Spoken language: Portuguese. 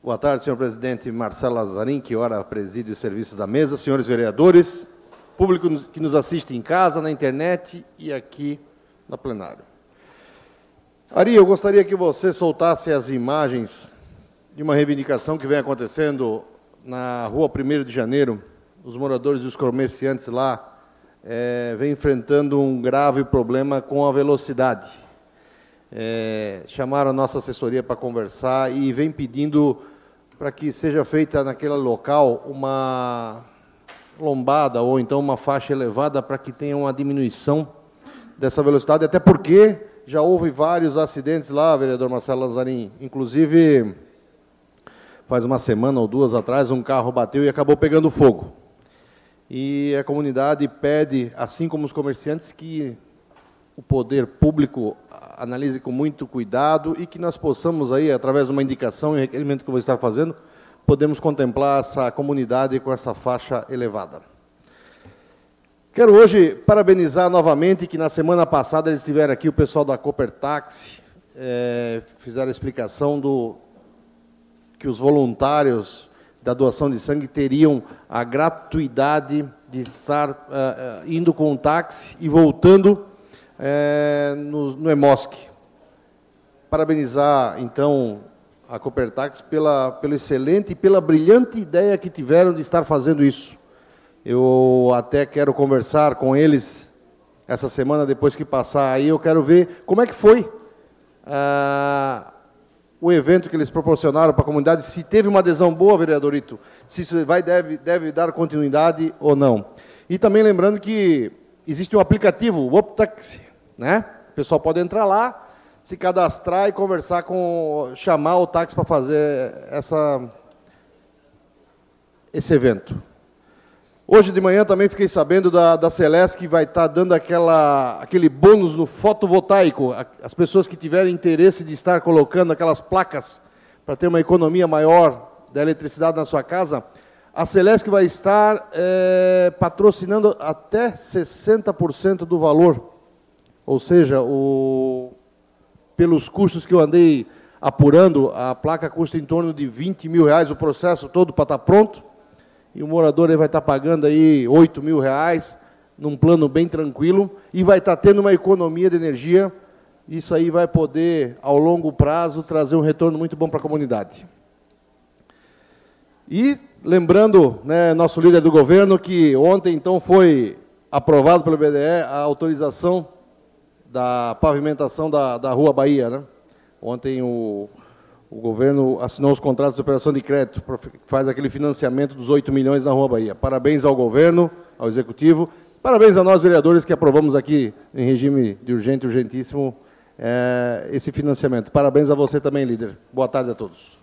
Boa tarde, senhor presidente Marcelo Lazzarin, que ora preside os serviços da mesa, senhores vereadores, público que nos assiste em casa, na internet e aqui no plenário. Ari, eu gostaria que você soltasse as imagens de uma reivindicação que vem acontecendo na rua 1º de janeiro. Os moradores e os comerciantes lá vêm enfrentando um grave problema com a velocidade. Chamaram a nossa assessoria para conversar e vem pedindo para que seja feita naquele local uma lombada ou então uma faixa elevada para que tenha uma diminuição dessa velocidade, até porque já houve vários acidentes lá, vereador Marcelo Lazzarin. Inclusive, faz uma semana ou duas atrás, um carro bateu e acabou pegando fogo. E a comunidade pede, assim como os comerciantes, que o poder público analise com muito cuidado e que nós possamos, aí, através de uma indicação e requerimento que eu vou estar fazendo, podemos contemplar essa comunidade com essa faixa elevada. Quero hoje parabenizar novamente que na semana passada eles estiveram aqui, o pessoal da Copertaxi, fizeram a explicação que os voluntários da doação de sangue teriam a gratuidade de estar indo com um táxi e voltando no EMOSC. Parabenizar, então, a Copertaxi pelo excelente e pela brilhante ideia que tiveram de estar fazendo isso. Eu até quero conversar com eles essa semana, depois que passar aí, eu quero ver como é que foi o evento que eles proporcionaram para a comunidade, se teve uma adesão boa, vereadorito, se isso deve dar continuidade ou não. E também lembrando que existe um aplicativo, o OpTaxi, né? O pessoal pode entrar lá, se cadastrar e conversar chamar o táxi para fazer esse evento. Hoje de manhã também fiquei sabendo da Celesc, que vai estar dando aquele bônus no fotovoltaico. As pessoas que tiverem interesse de estar colocando aquelas placas para ter uma economia maior da eletricidade na sua casa, a Celesc vai estar patrocinando até 60% do valor. Ou seja, pelos custos que eu andei apurando, a placa custa em torno de R$20 mil, o processo todo para estar pronto. E o morador vai estar pagando aí R$8 mil, num plano bem tranquilo, e vai estar tendo uma economia de energia. Isso aí vai poder, ao longo prazo, trazer um retorno muito bom para a comunidade. E, lembrando, né, nosso líder do governo, que ontem, então, foi aprovado pelo BDE a autorização da pavimentação da Rua Bahia, né? Ontem o governo assinou os contratos de operação de crédito, faz aquele financiamento dos 8 milhões na Rua Bahia. Parabéns ao governo, ao executivo, parabéns a nós, vereadores, que aprovamos aqui, em regime de urgente e urgentíssimo, esse financiamento. Parabéns a você também, líder. Boa tarde a todos.